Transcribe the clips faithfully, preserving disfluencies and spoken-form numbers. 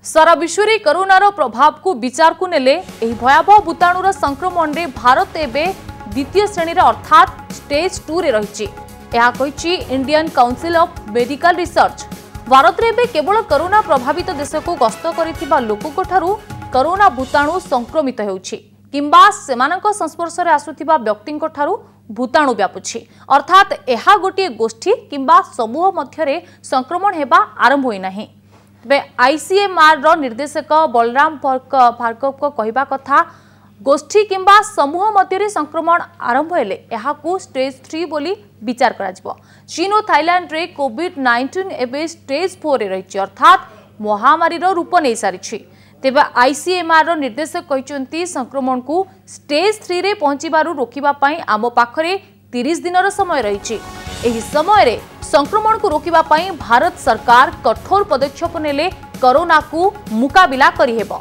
सारा विश्व में कोरोनार प्रभाव को विचार को नेले एही भयावह भूताणुर संक्रमण रे भारत एबे द्वितीय श्रेणी अर्थात स्टेज टू रे रही है Indian Council of Medical Research. भारत में केवल कोरोना प्रभावित देश को गस्त कर लोकों ठारू कोरोना भूताणु संक्रमित होउछि किंबा सेमानक संस्पर्श रे आसुथिबा व्यक्तिंक ठारू भूताणु व्यापुछि अर्थात एहा गोटे गोष्ठी किंबा समूह मध्यरे संक्रमण हेबा आरंभ होई नाही। बे आईसीएमआर रो निर्देशक बलराम भार्गव को कहवा कथा गोष्ठी किंबा समूह मध्यरे संक्रमण आरंभ हेले एहाकू स्टेज थ्री बोली विचार करा जिवो। चीन और थाईलैंड रे कोविड नाइंटीन एबे स्टेज फोर रे रहिछि अर्थात महामारी रो रूप नै सारिछि। तेबे आईसीएमआर रो निर्देशक कहिसंती संक्रमण को स्टेज थ्री रे पहुंचीबारु रोकिबा पई आमो पाखरे तीस दिन रो समय रहिछि। एही समय रे संक्रमण को रोकिबा पई भारत सरकार कठोर पदक्षेप नेले कोरोना को मुकाबिला करि हेबो।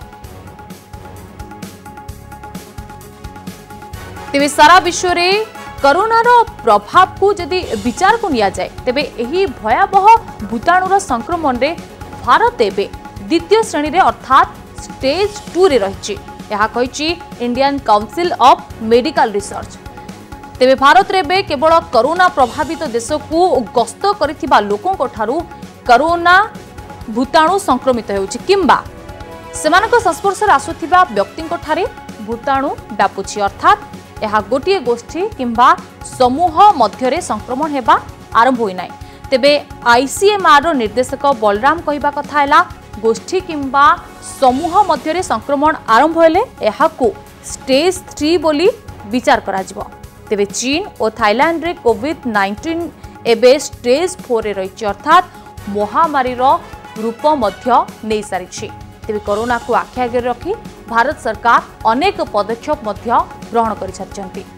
तेबे सारा विश्व रे कोरोनार प्रभाव को जदि विचार को निया जाए तेबे एही भयावह भूताणुर संक्रमण रे भारत एबे द्वितीय श्रेणी रे अर्थात स्टेज टू रे रहिछि यहा कहिछि Indian Council of Medical Research. तेबे भारत रे बे केवल कोरोना प्रभावित देश को गस्त करिथिबा लोकों ठारू कोरोना भूताणु संक्रमित होउछि किंबा सेमानक संस्पर्श रे आसुथिबा व्यक्तिंक ठारे भूताणु व्यापुछि अर्थात यह गोटे गोष्ठी किंबा समूह मध्यरे संक्रमण हेबा आरंभ होई नाही। तेबे आईसीएमआर रो निर्देशक बलराम कहवा कथा हैला गोष्ठी किंबा समूह मध्यरे संक्रमण आरंभ हेले एहाकू स्टेज थ्री बोली विचार करा जिवो। तेबे चीन और थाईलैंड रे कोविड नाइंटीन एबे स्टेज फोर रे रहिछि अर्थात महामारी रो रूप मध्य नै सारिछि। तेबे कोरोना को आखि आगे रखी भारत सरकार अनेक पदक्षेप मध्य ग्रहण कर सारिछन्ति।